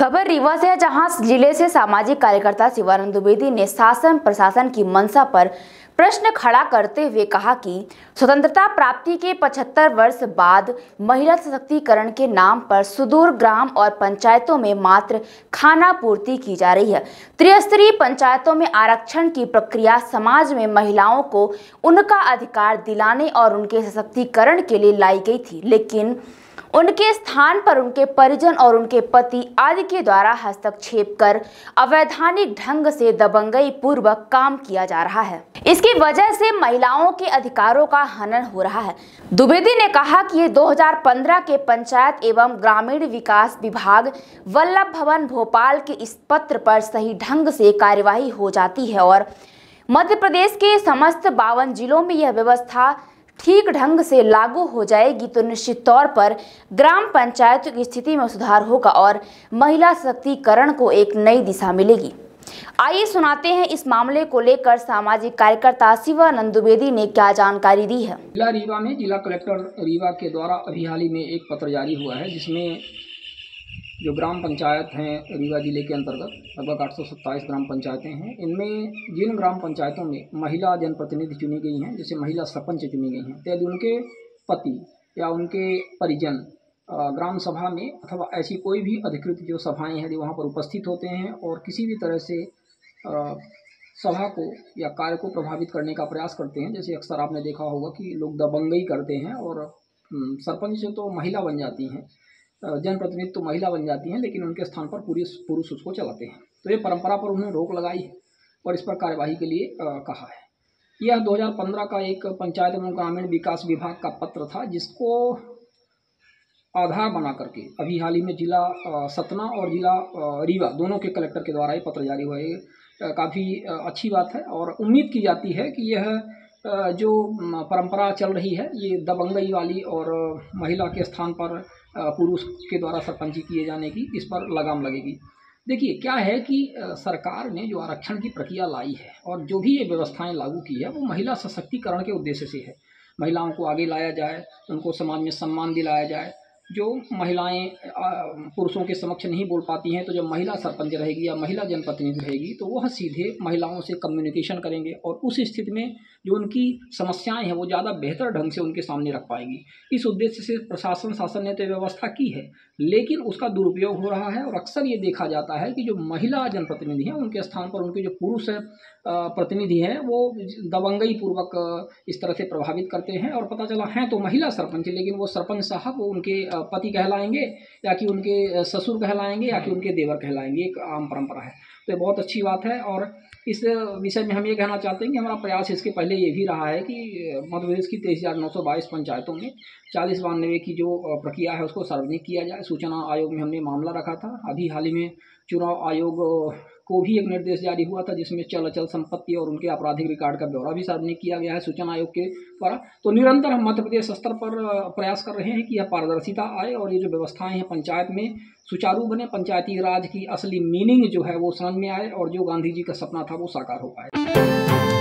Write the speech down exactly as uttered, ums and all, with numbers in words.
खबर रीवा से है, जहां जिले से सामाजिक कार्यकर्ता शिवानंद द्विवेदी ने शासन प्रशासन की मंशा पर प्रश्न खड़ा करते हुए कहा कि स्वतंत्रता प्राप्ति के पचहत्तर वर्ष बाद महिला सशक्तिकरण के नाम पर सुदूर ग्राम और पंचायतों में मात्र खाना पूर्ति की जा रही है। त्रिस्तरीय पंचायतों में आरक्षण की प्रक्रिया समाज में महिलाओं को उनका अधिकार दिलाने और उनके सशक्तिकरण के लिए लाई गई थी, लेकिन उनके स्थान पर उनके परिजन और उनके पति आदि के द्वारा हस्तक्षेप कर अवैधानिक ढंग से दबंगई पूर्वक काम किया जा रहा है। इसकी वजह से महिलाओं के अधिकारों का हनन हो रहा है। द्विवेदी ने कहा कि ये दो हज़ार पंद्रह के पंचायत एवं ग्रामीण विकास विभाग वल्लभ भवन भोपाल के इस पत्र पर सही ढंग से कार्यवाही हो जाती है और मध्य प्रदेश के समस्त बावन जिलों में यह व्यवस्था ठीक ढंग से लागू हो जाएगी तो निश्चित तौर पर ग्राम पंचायत की स्थिति में सुधार होगा और महिला सशक्तिकरण को एक नई दिशा मिलेगी। आइए सुनाते हैं इस मामले को लेकर सामाजिक कार्यकर्ता शिवानंद द्विवेदी ने क्या जानकारी दी है। जिला रीवा में जिला कलेक्टर रीवा के द्वारा अभी हाल ही में एक पत्र जारी हुआ है, जिसमें जो ग्राम पंचायत हैं रीवा जिले के अंतर्गत लगभग आठ सौ सत्ताईस ग्राम पंचायतें हैं, इनमें जिन ग्राम पंचायतों में महिला जनप्रतिनिधि चुनी गई हैं, जैसे महिला सरपंच चुनी गई हैं, तो यदि उनके पति या उनके परिजन ग्राम सभा में अथवा ऐसी कोई भी अधिकृत जो सभाएं हैं यदि वहाँ पर उपस्थित होते हैं और किसी भी तरह से सभा को या कार्य को प्रभावित करने का प्रयास करते हैं, जैसे अक्सर आपने देखा होगा कि लोग दबंगई करते हैं और सरपंच से तो महिला बन जाती हैं, जनप्रतिनिधि तो महिला बन जाती हैं, लेकिन उनके स्थान पर पूरी पुरुष उसको चलाते हैं। तो ये परंपरा पर उन्होंने रोक लगाई है और इस पर कार्यवाही के लिए आ, कहा है। यह दो हज़ार पंद्रह का एक पंचायत एवं ग्रामीण विकास विभाग का पत्र था, जिसको आधार बना करके अभी हाल ही में जिला सतना और जिला रीवा दोनों के कलेक्टर के द्वारा ये पत्र जारी हुआ है। काफ़ी अच्छी बात है और उम्मीद की जाती है कि यह जो परंपरा चल रही है ये दबंगई वाली और महिला के स्थान पर पुरुष के द्वारा सरपंची किए जाने की, इस पर लगाम लगेगी। देखिए क्या है कि सरकार ने जो आरक्षण की प्रक्रिया लाई है और जो भी ये व्यवस्थाएं लागू की है वो महिला सशक्तिकरण के उद्देश्य से है। महिलाओं को आगे लाया जाए, उनको समाज में सम्मान दिलाया जाए। जो महिलाएं पुरुषों के समक्ष नहीं बोल पाती हैं, तो जब महिला सरपंच रहेगी या महिला जनप्रतिनिधि रहेगी तो वह सीधे महिलाओं से कम्युनिकेशन करेंगे और उस स्थिति में जो उनकी समस्याएं हैं वो ज़्यादा बेहतर ढंग से उनके सामने रख पाएगी। इस उद्देश्य से प्रशासन शासन ने तो व्यवस्था की है, लेकिन उसका दुरुपयोग हो रहा है और अक्सर ये देखा जाता है कि जो महिला जनप्रतिनिधि हैं उनके स्थान पर उनके जो पुरुष प्रतिनिधि हैं वो दबंगई पूर्वक इस तरह से प्रभावित करते हैं और पता चला है तो महिला सरपंच, लेकिन वो सरपंच साहब वो उनके पति कहलाएंगे या कि उनके ससुर कहलाएंगे या कि उनके देवर कहलाएंगे। एक आम परंपरा है, तो ये बहुत अच्छी बात है। और इस विषय में हम ये कहना चाहते हैं कि हमारा प्रयास इसके पहले ये भी रहा है कि मध्य प्रदेश की तेईस हज़ार नौ सौ बाईस पंचायतों में चालीस बानवे की जो प्रक्रिया है उसको सार्वजनिक किया जाए। सूचना आयोग में हमने मामला रखा था। अभी हाल ही में चुनाव आयोग को भी एक निर्देश जारी हुआ था, जिसमें चल अचल संपत्ति और उनके आपराधिक रिकॉर्ड का ब्यौरा भी सार्वजनिक किया गया है सूचना आयोग के द्वारा। तो निरंतर हम मध्य प्रदेश स्तर पर प्रयास कर रहे हैं कि यह पारदर्शिता आए और ये जो व्यवस्थाएं हैं पंचायत में सुचारू बने, पंचायती राज की असली मीनिंग जो है वो समझ में आए और जो गांधी जी का सपना था वो साकार हो पाए।